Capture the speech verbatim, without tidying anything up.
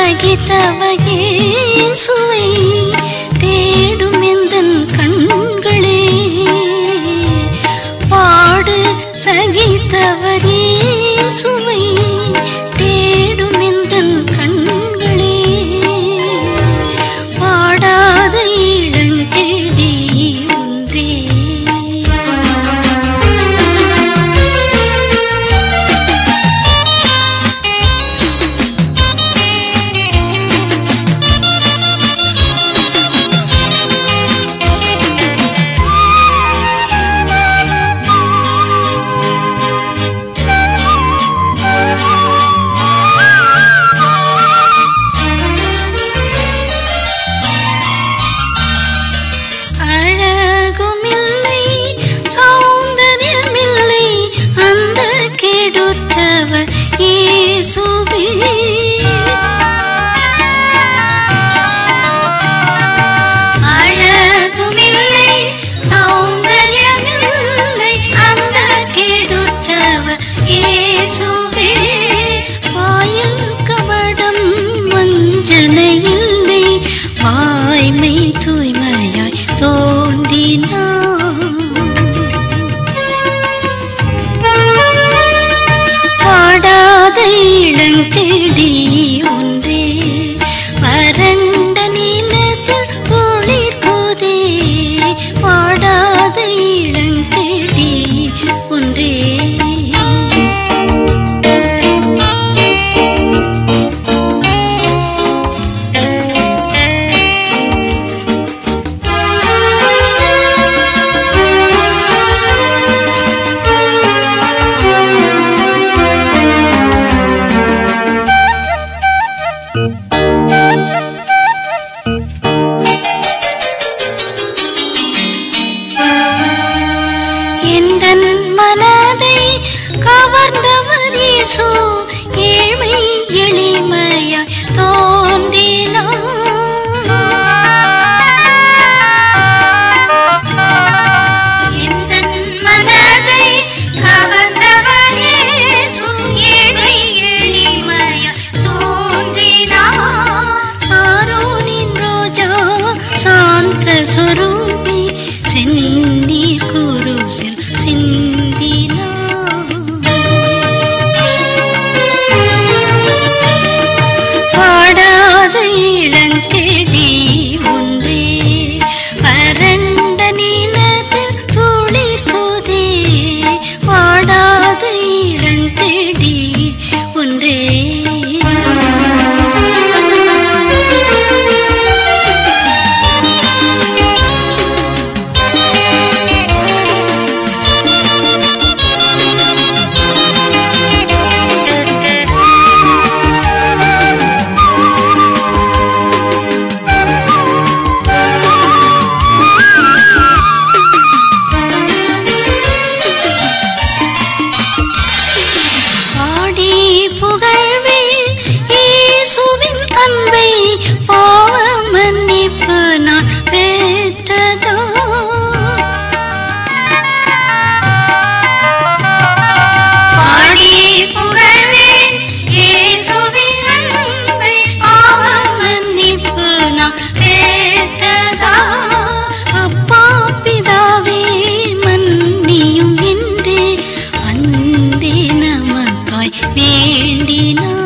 சகித்தவையே சுவை தேடும் எந்தன் கண்களே பாடு சகித்தவையே சுவை தேடும் எந்தன் கண்களே பாடாத இளஞ்செடி ஒன்றே இளஞ்செடி ஒன்றே வறண்ட நிலத்தில் துளிர்க்குதே வாடாத இளஞ்செடி ஒன்றே எந்தன் மனதை கவர்ந்தவர் இயேசு ஏழ்மை எளிமையாய் தோன்றினார் எந்தன் மனதை கவர்ந்தவர் இயேசு ஏழ்மை எளிமையாய் தோன்றினார் சாரோனின் ரோஜா சாந்த சுரூபி செந்நீர் குருசில் சிந்தினார் பாடாத இளஞ்செடி ஒன்றே வறண்ட நிலத்தில் துளிர்க்குதே வாடாத இளஞ்செடி ஒன்றே வேண்டினா